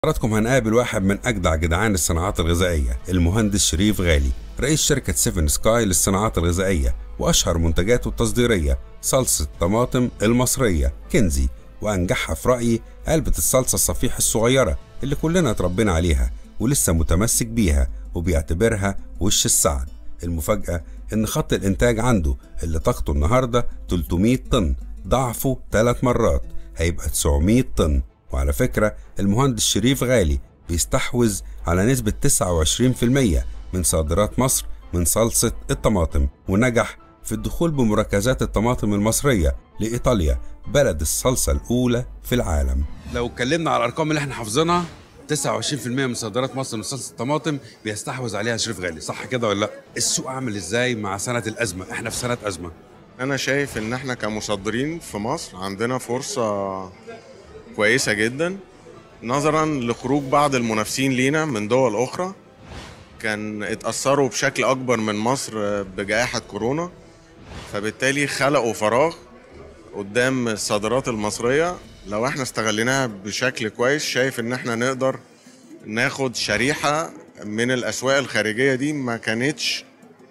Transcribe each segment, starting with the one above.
حضراتكم هنقابل واحد من أجدع جدعان الصناعات الغذائية، المهندس شريف غالي، رئيس شركة سيفن سكاي للصناعات الغذائية، وأشهر منتجاته التصديرية صلصة الطماطم المصرية كنزي، وأنجحها في رأيي علبة الصلصة الصفيح الصغيرة اللي كلنا اتربينا عليها ولسه متمسك بيها وبيعتبرها وش السعد. المفاجأة إن خط الإنتاج عنده اللي طاقته النهاردة 300 طن، ضعفه 3 مرات، هيبقى 900 طن. وعلى فكرة المهندس شريف غالي بيستحوذ على نسبة 29% من صادرات مصر من صلصة الطماطم، ونجح في الدخول بمركزات الطماطم المصرية لإيطاليا، بلد الصلصة الأولى في العالم. لو اتكلمنا على الأرقام اللي احنا حافظينها، 29% من صادرات مصر من صلصة الطماطم بيستحوذ عليها شريف غالي، صح كده ولا لا؟ السوق عامل ازاي مع سنة الأزمة؟ احنا في سنة أزمة. أنا شايف إن إحنا كمصدرين في مصر عندنا فرصة كويسة جدا، نظرا لخروج بعض المنافسين لينا من دول أخرى كان اتأثروا بشكل أكبر من مصر بجائحة كورونا، فبالتالي خلقوا فراغ قدام الصادرات المصرية. لو احنا استغليناها بشكل كويس، شايف إن احنا نقدر ناخد شريحة من الأسواق الخارجية دي ما كانتش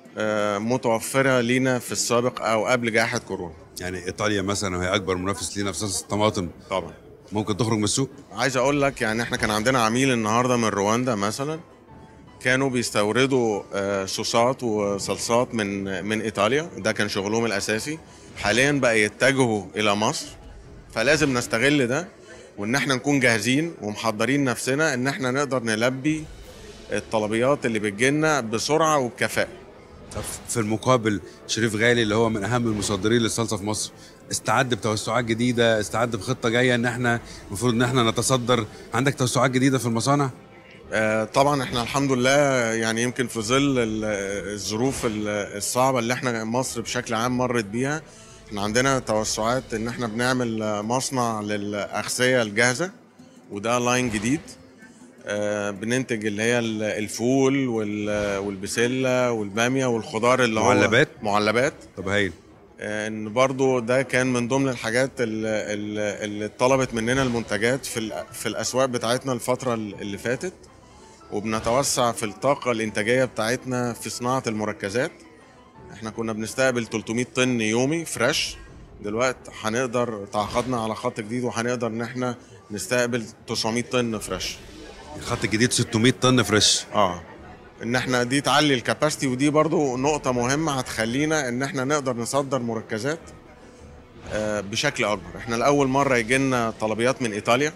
متوفرة لينا في السابق أو قبل جائحة كورونا. يعني إيطاليا مثلا وهي أكبر منافس لينا في صلصة الطماطم طبعا ممكن تخرج من السوق؟ عايز اقول لك يعني احنا كان عندنا عميل النهارده من رواندا مثلا، كانوا بيستوردوا صوصات وصلصات من ايطاليا، ده كان شغلهم الاساسي. حاليا بقى يتجهوا الى مصر، فلازم نستغل ده وان احنا نكون جاهزين ومحضرين نفسنا ان احنا نقدر نلبي الطلبيات اللي بتجيلنا بسرعه وبكفاءه. طب في المقابل شريف غالي اللي هو من اهم المصدرين للصلصه في مصر استعد بتوسعات جديده، استعد بخطه جايه ان احنا المفروض ان احنا نتصدر. عندك توسعات جديده في المصانع؟ طبعا احنا الحمد لله، يعني يمكن في ظل الظروف الصعبه اللي احنا مصر بشكل عام مرت بيها، احنا عندنا توسعات ان احنا بنعمل مصنع للاغذيه الجاهزه، وده لاين جديد. بننتج اللي هي الفول والبسله والباميه والخضار اللي معلبات؟ هو معلبات. طب هايل. ان برضو ده كان من ضمن الحاجات اللي طلبت مننا المنتجات في الاسواق بتاعتنا الفتره اللي فاتت، وبنتوسع في الطاقه الانتاجيه بتاعتنا في صناعه المركزات. احنا كنا بنستقبل 300 طن يومي فريش، دلوقتي هنقدر تعاقدنا على خط جديد وهنقدر ان احنا نستقبل 900 طن فريش. الخط الجديد 600 طن فريش. ان احنا دي تعلي الكاباسيتي، ودي برضو نقطة مهمة هتخلينا ان احنا نقدر نصدر مركزات بشكل اكبر. احنا لاول مرة يجينا طلبيات من ايطاليا،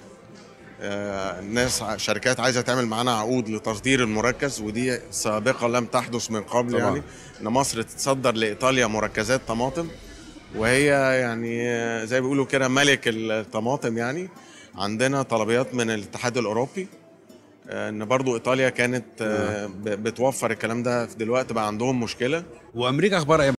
الناس شركات عايزة تعمل معانا عقود لتصدير المركز، ودي سابقة لم تحدث من قبل طبعا. يعني ان مصر تتصدر لايطاليا مركزات طماطم، وهي يعني زي بيقولوا كده ملك الطماطم. يعني عندنا طلبيات من الاتحاد الاوروبي، ان برضو ايطاليا كانت بتوفر الكلام ده، دلوقتي بقى عندهم مشكله. وامريكا اخبارها ايه؟